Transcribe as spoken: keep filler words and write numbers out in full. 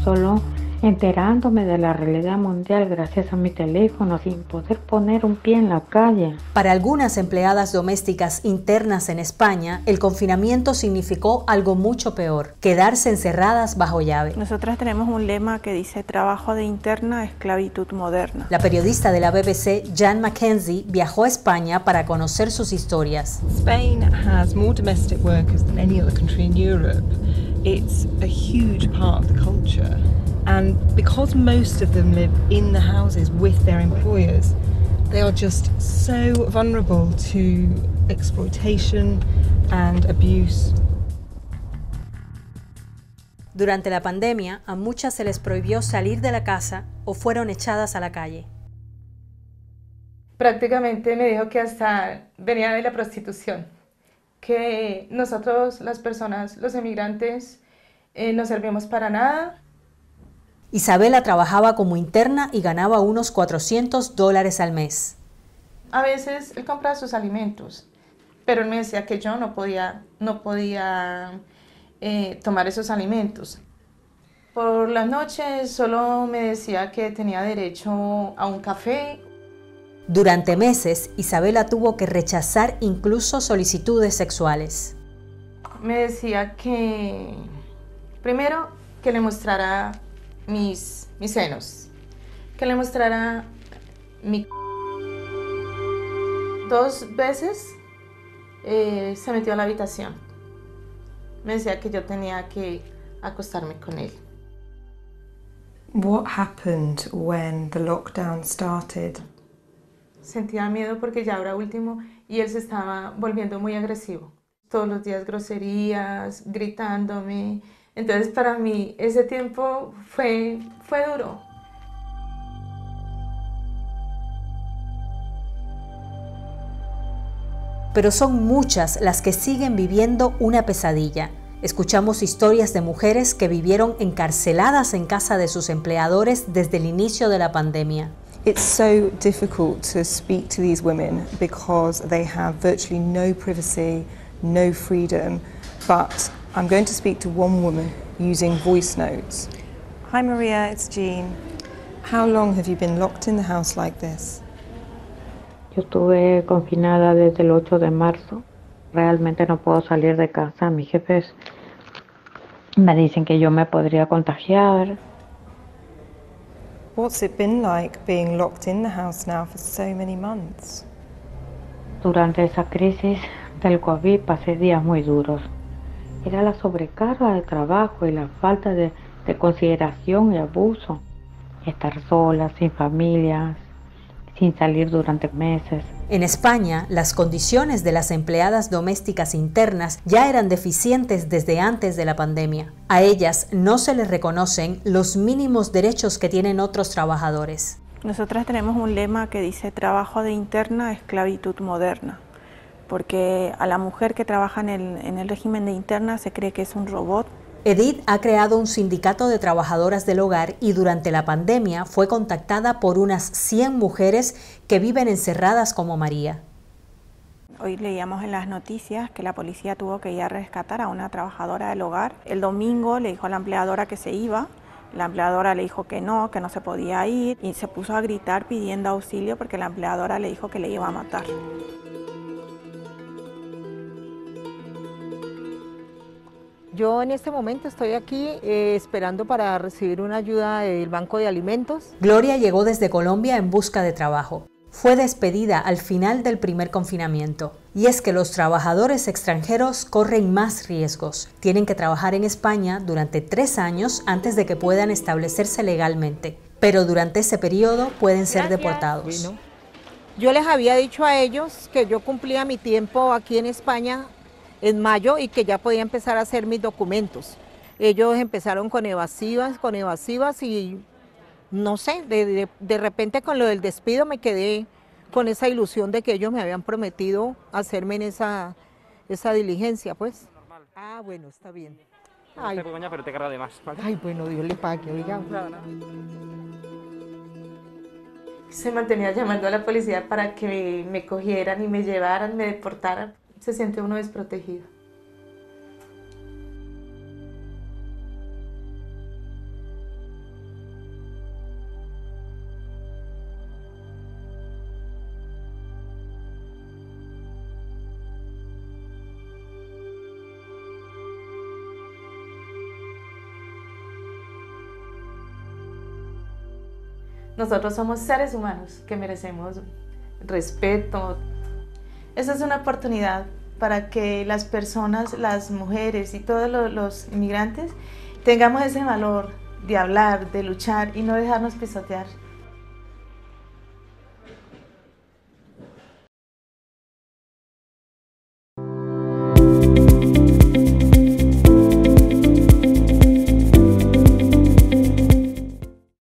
solo enterándome de la realidad mundial gracias a mi teléfono sin poder poner un pie en la calle. Para algunas empleadas domésticas internas en España, el confinamiento significó algo mucho peor, quedarse encerradas bajo llave. Nosotras tenemos un lema que dice trabajo de interna, esclavitud moderna. La periodista de la B B C, Jan Mackenzie, viajó a España para conocer sus historias. Spain has more domestic workers than any other country in Europe. It's a huge part of the culture. And because most of them live in the houses with their employers, they are just so vulnerable to exploitation and abuse. Durante la pandemia, a muchas se les prohibió salir de la casa o fueron echadas a la calle. Prácticamente me dijo que hasta venía de la prostitución, que nosotros, las personas, los emigrantes, eh, no servimos para nada. Isabela trabajaba como interna y ganaba unos cuatrocientos dólares al mes. A veces él compraba sus alimentos, pero él me decía que yo no podía, no podía eh, tomar esos alimentos. Por las noches solo me decía que tenía derecho a un café. Durante meses, Isabela tuvo que rechazar incluso solicitudes sexuales. Me decía que, primero, que le mostrara mis, mis senos, que le mostrara mi... Dos veces eh, se metió a la habitación. Me decía que yo tenía que acostarme con él. What happened when the lockdown started? Sentía miedo porque ya era último y él se estaba volviendo muy agresivo. Todos los días groserías, gritándome. Entonces para mí ese tiempo fue, fue duro. Pero son muchas las que siguen viviendo una pesadilla. Escuchamos historias de mujeres que vivieron encarceladas en casa de sus empleadores desde el inicio de la pandemia. It's so difficult to speak to these women because they have virtually no privacy, no freedom. But I'm going to speak to one woman using voice notes. Hi Maria, it's Jean. How long have you been locked in the house like this? Yo estuve confinada desde el ocho de marzo. Realmente no puedo salir de casa. Mis jefes me dicen que yo me podría contagiar. What's it been like being locked in the house now for so many months? Durante esa crisis del COVID pasé días muy duros. Era la sobrecarga de trabajo y la falta de, de consideración y abuso. Estar sola, sin familia, sin salir durante meses. En España, las condiciones de las empleadas domésticas internas ya eran deficientes desde antes de la pandemia. A ellas no se les reconocen los mínimos derechos que tienen otros trabajadores. Nosotras tenemos un lema que dice trabajo de interna, esclavitud moderna, porque a la mujer que trabaja en el, en el régimen de interna se cree que es un robot. Edith ha creado un sindicato de trabajadoras del hogar y durante la pandemia fue contactada por unas cien mujeres que viven encerradas como María. Hoy leíamos en las noticias que la policía tuvo que ir a rescatar a una trabajadora del hogar. El domingo le dijo a la empleadora que se iba, la empleadora le dijo que no, que no se podía ir y se puso a gritar pidiendo auxilio porque la empleadora le dijo que le iba a matar. Yo en este momento estoy aquí eh, esperando para recibir una ayuda del Banco de Alimentos. Gloria llegó desde Colombia en busca de trabajo. Fue despedida al final del primer confinamiento. Y es que los trabajadores extranjeros corren más riesgos. Tienen que trabajar en España durante tres años antes de que puedan establecerse legalmente. Pero durante ese periodo pueden ser Gracias. deportados. Bueno, yo les había dicho a ellos que yo cumplía mi tiempo aquí en España en mayo y que ya podía empezar a hacer mis documentos. Ellos empezaron con evasivas, con evasivas y no sé, de, de, de repente con lo del despido me quedé con esa ilusión de que ellos me habían prometido hacerme en esa, esa diligencia, pues. Ah, bueno, está bien. Ay, no pero te carga de más, ¿vale? Ay, bueno, Dios le pague, oiga. Se mantenía llamando a la policía para que me cogieran y me llevaran, me deportaran. Se siente uno desprotegido. Nosotros somos seres humanos que merecemos respeto. Esta es una oportunidad para que las personas, las mujeres y todos los, los inmigrantes tengamos ese valor de hablar, de luchar y no dejarnos pisotear.